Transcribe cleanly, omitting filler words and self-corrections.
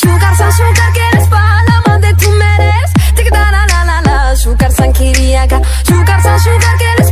Azúcar que la espalda más de tú mereces. Tic da la la la la. Azúcar san quería acá. Azúcar que la